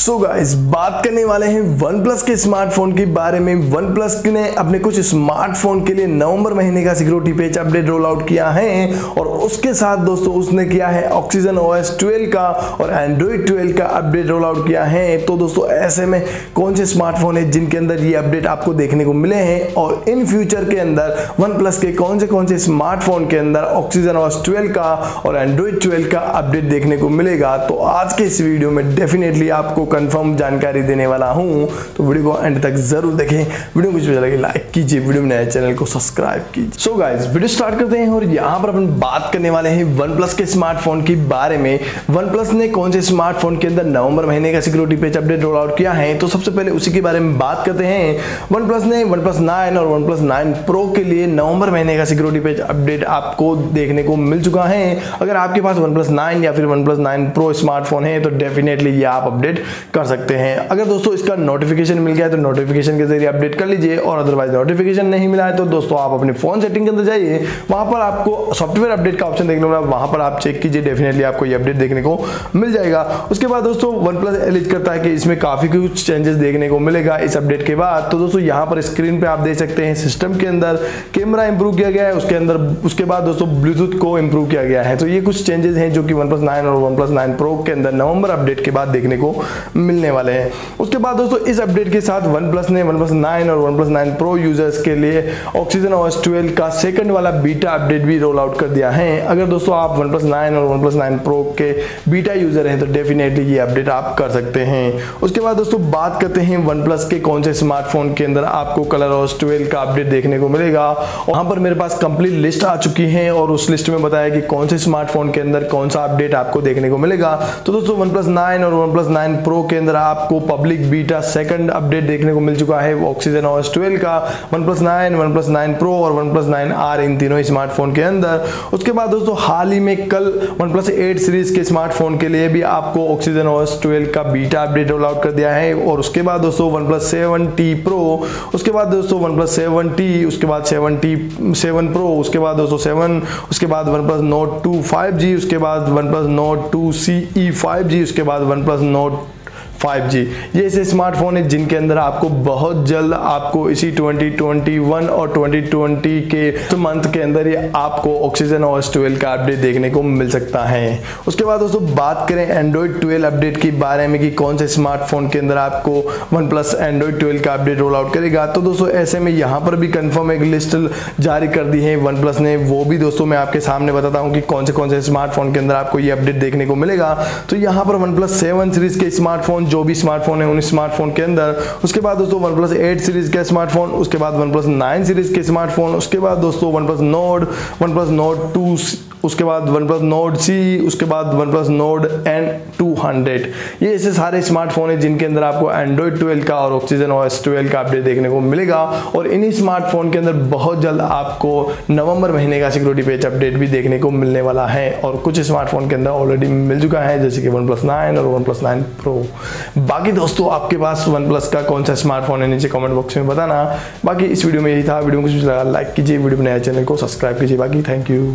So guys, बात करने वाले हैं OnePlus के स्मार्टफोन के बारे में। OnePlus ने अपने कुछ स्मार्टफोन के लिए नवंबर महीने का security patch update roll out किया है और उसके साथ दोस्तों उसने किया है ऑक्सीजन OS 12 का और Android 12 का अपडेट रोल आउट किया है। तो दोस्तों ऐसे में कौन से स्मार्टफोन है जिनके अंदर ये अपडेट आपको देखने को मिले हैं और इन फ्यूचर के अंदर OnePlus के कौन से स्मार्टफोन के अंदर ऑक्सीजन OS 12 का और Android 12 का अपडेट देखने को मिलेगा, तो आज के इस वीडियो में डेफिनेटली आपको कंफर्म जानकारी देने वाला हूं। तो वीडियो को एंड तक जरूर देखें। वीडियो कुछ अच्छा लगे लाइक कीजिए, वीडियो में नए चैनल को सब्सक्राइब कीजिए। सो गाइस, वीडियो स्टार्ट करते हैं और यहां पर अपन बात करने वाले हैं OnePlus के स्मार्टफोन के बारे में। OnePlus ने कौन से स्मार्टफोन के अंदर नवंबर महीने का security patch update roll out किया है, तो सबसे पहले उसी के बारे में बात करते हैं। OnePlus ने OnePlus 9 और OnePlus 9 Pro के लिए नवंबर महीने का सिक्योरिटी पैच अपडेट आपको देखने को मिल चुका है। अगर आपके पास OnePlus 9 या फिर OnePlus 9 Pro स्मार्टफोन है तो डेफिनेटली ये आप अपडेट कर सकते हैं। अगर दोस्तों इसका नोटिफिकेशन मिल गया है तो नोटिफिकेशन के जरिए अपडेट कर लीजिए और अदरवाइज नोटिफिकेशन नहीं मिला है तो दोस्तों आप अपने फोन सेटिंग के अंदर जाइए, वहां पर आपको सॉफ्टवेयर अपडेट का ऑप्शन देखने को मिला, वहां पर आप चेक कीजिए, डेफिनेटली आपको ये अपडेट देखने को मिल जाएगा। उसके बाद दोस्तों OnePlus एलिज करता है कि इसमें काफी कुछ चेंजेस देखने को मिलेगा इस अपडेट के बाद। तो दोस्तों यहाँ पर स्क्रीन पे आप देख सकते हैं सिस्टम के अंदर कैमरा इंप्रूव किया गया है, उसके बाद दोस्तों ब्लूटूथ को इंप्रूव किया गया है। तो ये कुछ चेंजेस हैं जो कि OnePlus 9 और OnePlus 9 Pro के अंदर नवंबर अपडेट के बाद देखने को मिलने वाले हैं। उसके बाद दोस्तों इस अपडेट के साथ OnePlus ने OnePlus 9 और OnePlus 9 Pro यूजर्स के लिए ऑक्सीजन OS 12 का सेकंड वाला बीटा अपडेट भी रोल आउट कर दिया है। अगर दोस्तों आप OnePlus 9 और OnePlus 9 Pro के बीटा यूजर हैं तो डेफिनेटली ये अपडेट आप कर सकते हैं। उसके बाद दोस्तों बात करते हैं OnePlus के कौन से स्मार्टफोन के अंदर आपको कलर OS 12 का अपडेट देखने को मिलेगा। वहां पर मेरे पास कंप्लीट लिस्ट आ चुकी है और उस लिस्ट में बताया कि कौन से स्मार्टफोन के अंदर कौन सा अपडेट आपको देखने को मिलेगा। तो दोस्तों OnePlus 9 और OnePlus 9 Pro के अंदर आपको पब्लिक बीटा सेकंड अपडेट देखने को मिल चुका है ऑक्सीजन OS 12 का, OnePlus 9, OnePlus 9 Pro और OnePlus 9R इन तीनों स्मार्टफोन के अंदर। उसके बाद दोस्तों हाल ही में कल OnePlus 8 सीरीज के स्मार्टफोन के लिए भी आपको ऑक्सीजन OS 12 का बीटा अपडेट रोल आउट कर दिया है। और उसके बाद दोस्तों OnePlus 7T Pro, उसके बाद दोस्तों OnePlus 7T, उसके बाद 7 Pro, उसके बाद दोस्तों 7, उसके बाद OnePlus Nord 2 5G, उसके बाद OnePlus Nord 2 CE 5G, उसके बाद OnePlus Nord 5G। ये ऐसे स्मार्टफोन है जिनके अंदर आपको बहुत जल्द आपको इसी 2021 और 2020 के मंथ के अंदर ये आपको ऑक्सीजन OS 12 का अपडेट देखने को मिल सकता है। उसके बाद दोस्तों बात करें Android 12 अपडेट के बारे में कि कौन से स्मार्टफोन के अंदर आपको OnePlus Android 12 का अपडेट रोल आउट करेगा। तो दोस्तों ऐसे में यहाँ पर भी कंफर्म एक लिस्ट जारी कर दी है OnePlus ने, वो भी दोस्तों मैं आपके सामने बताता हूँ कि कौन से स्मार्टफोन के अंदर आपको ये अपडेट देखने को मिलेगा। तो यहाँ पर OnePlus 7 सीरीज के स्मार्टफोन जो भी स्मार्टफोन है उन स्मार्टफोन के अंदर, उसके बाद दोस्तों OnePlus 8 सीरीज के स्मार्टफोन, उसके बाद OnePlus 9 सीरीज के स्मार्टफोन, उसके बाद दोस्तों OnePlus Nord 2, उसके बाद OnePlus Nord C, उसके बाद OnePlus Nord N200। ये ऐसे सारे स्मार्टफोन है जिनके अंदर आपको Android 12 का और ऑक्सीजन OS 12 का अपडेट देखने को मिलेगा और इन्हीं स्मार्टफोन के अंदर बहुत जल्द आपको नवंबर महीने का सिक्योरिटी पैच अपडेट भी देखने को मिलने वाला है। और कुछ स्मार्टफोन के अंदर ऑलरेडी मिल चुका है जैसे कि OnePlus 9 और OnePlus 9 Pro। बाकी दोस्तों आपके पास OnePlus का कौन सा स्मार्टफोन है नीचे कमेंट बॉक्स में बताना। बाकी इस वीडियो में यही था। वीडियो को कुछ लगा लाइक कीजिए, वीडियो में नया चैनल को सब्सक्राइब कीजिए। बाकी थैंक यू।